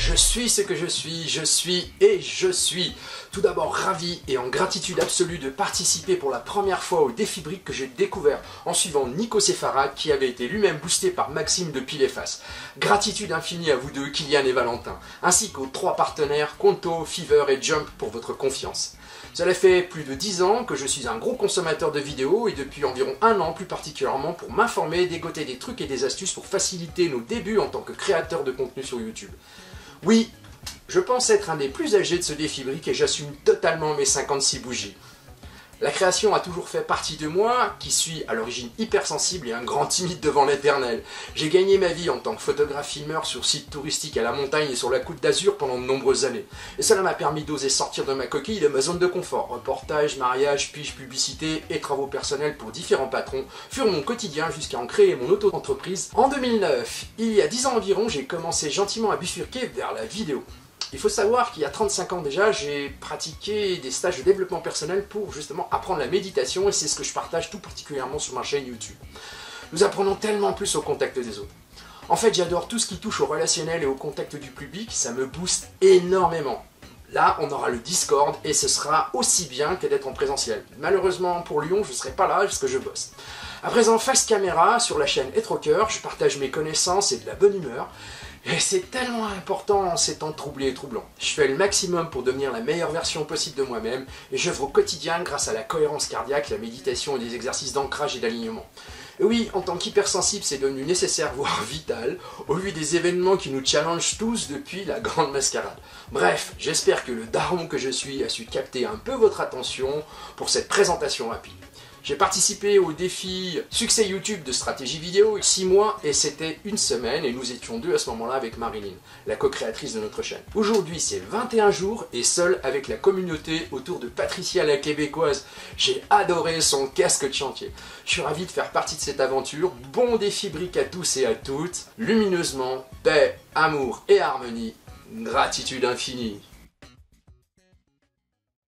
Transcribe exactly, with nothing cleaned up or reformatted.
Je suis ce que je suis, je suis et je suis. Tout d'abord ravi et en gratitude absolue de participer pour la première fois au défi brique que j'ai découvert en suivant Nico Sefarad qui avait été lui-même boosté par Maxime de Pile et Face. Gratitude infinie à vous deux, Kylian et Valentin, ainsi qu'aux trois partenaires Conto, Fever et Jump pour votre confiance. Cela fait plus de dix ans que je suis un gros consommateur de vidéos et depuis environ un an plus particulièrement pour m'informer, dégoter des trucs et des astuces pour faciliter nos débuts en tant que créateur de contenu sur YouTube. Oui, je pense être un des plus âgés de ce défi brique et j'assume totalement mes cinquante-six bougies. La création a toujours fait partie de moi, qui suis à l'origine hypersensible et un grand timide devant l'éternel. J'ai gagné ma vie en tant que photographe-filmeur sur sites touristiques à la montagne et sur la Côte d'Azur pendant de nombreuses années. Et cela m'a permis d'oser sortir de ma coquille de ma zone de confort. Reportages, mariages, piges, publicités et travaux personnels pour différents patrons furent mon quotidien jusqu'à en créer mon auto-entreprise. En deux mille neuf, il y a dix ans environ, j'ai commencé gentiment à bifurquer vers la vidéo. Il faut savoir qu'il y a trente-cinq ans déjà, j'ai pratiqué des stages de développement personnel pour justement apprendre la méditation et c'est ce que je partage tout particulièrement sur ma chaîne YouTube. Nous apprenons tellement plus au contact des autres. En fait, j'adore tout ce qui touche au relationnel et au contact du public, ça me booste énormément. Là, on aura le Discord et ce sera aussi bien que d'être en présentiel. Malheureusement pour Lyon, je ne serai pas là parce que je bosse. À présent, face caméra, sur la chaîne Être au cœur, je partage mes connaissances et de la bonne humeur. Et c'est tellement important en ces temps troublés et troublants. Je fais le maximum pour devenir la meilleure version possible de moi-même et j'œuvre au quotidien grâce à la cohérence cardiaque, la méditation et des exercices d'ancrage et d'alignement. Et oui, en tant qu'hypersensible, c'est devenu nécessaire, voire vital, au vu des événements qui nous challengent tous depuis la grande mascarade. Bref, j'espère que le daron que je suis a su capter un peu votre attention pour cette présentation rapide. J'ai participé au défi succès YouTube de stratégie vidéo, six mois et c'était une semaine et nous étions deux à ce moment-là avec Marilyn, la co-créatrice de notre chaîne. Aujourd'hui c'est vingt et un jours et seul avec la communauté autour de Patricia la Québécoise. J'ai adoré son casque de chantier. Je suis ravi de faire partie de cette aventure. Bon défi brique à tous et à toutes. Lumineusement, paix, amour et harmonie. Gratitude infinie.